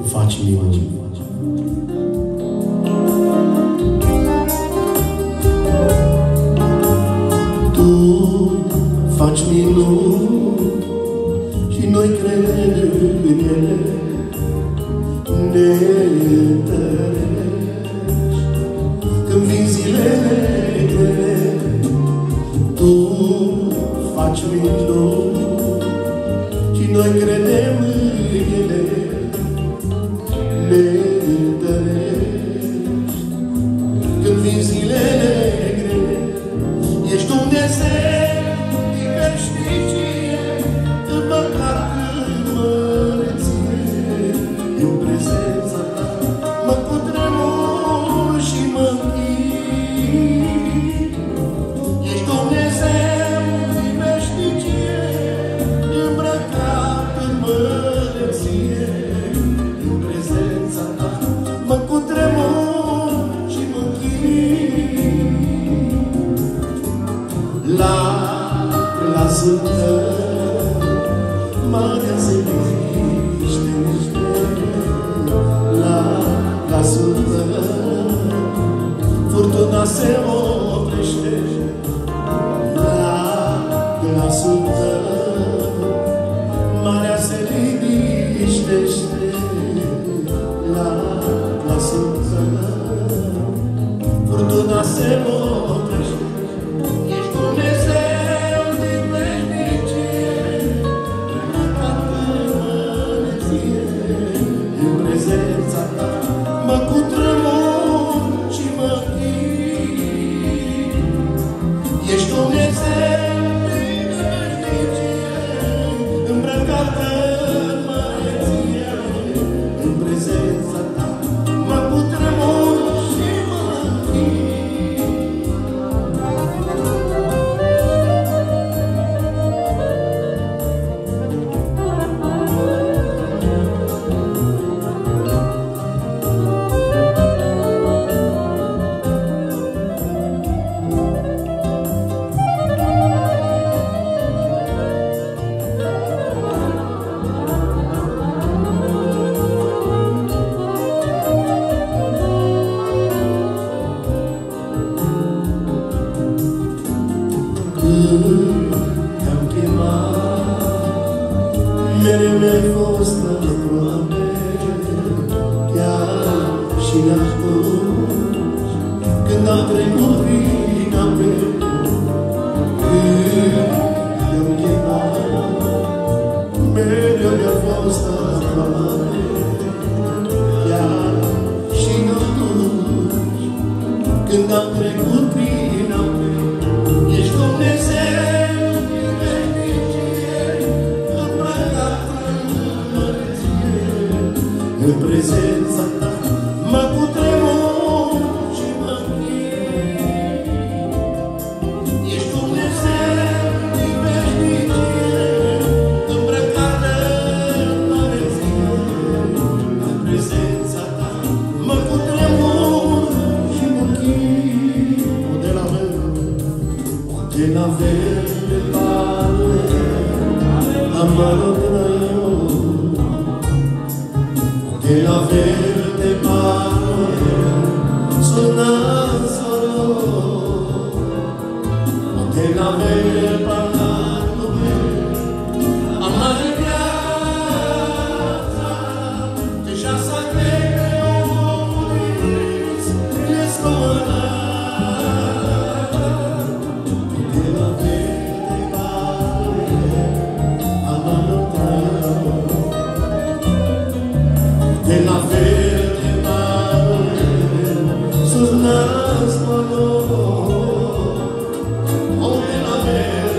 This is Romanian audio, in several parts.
faci minuni. Tu faci minuni și noi credem în ele, ne întărești când vin zilele grele. Tu faci minuni și noi credem în ele, ne întărești când vin zilele grele. Ești Dumnezeu din veșnicie, împăcat în măreție. În prezența ta mă cutremur și mă închid. Ești Dumnezeu din veșnicie, îmbrăcat în măreție. În prezența ta mă cutremur și mă închid. La glasul tău marea se liniștește, la glasul tău furtuna se oprește, la glasul tău marea se liniștește, la glasul tău furtuna se oprește. Mă cutremur și mă închid. Ești Dumnezeu din veșnicie, îmbrăcat în măreție. În prezența ta mă cutremur și mă închid. Te-am chemat, mereu mi-ai fost aproape, chiar și atunci când am trecut prin ape. Te-am chemat, mereu mi-ai fost aproape, chiar și atunci când am trecut prin ape. Ești Dumnezeu din veșnicie, îmbrăcat în măreție. În prezența ta mă cutremur și mă închid. Ești Dumnezeu din veșnicie, îmbrăcat în măreție. În prezența ta mă cutremur și mă închid. De la verde pare amarot naio, de la verde pare sunan solo, de la verde pare amare viața, deja s-a creat omul l'escola. De la verde mare sus nas valor, oh, de la verde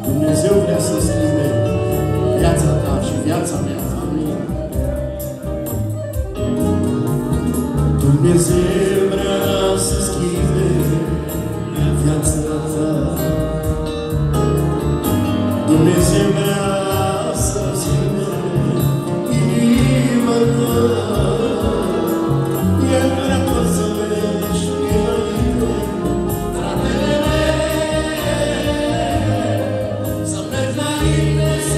Dumnezeu vrea să schimbe viața ta și viața mea. Amin. Dumnezeu vrea să schimbe viața ta. Dumnezeu vrea să schimbe inima ta. El vrea să mergi înainte, fratele meu, să mergi înainte, să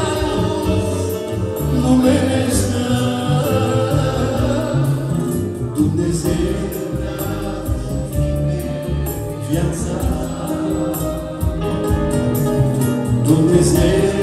numele ăsta. Dumnezeu vrea să schimbe viața. Dumnezeu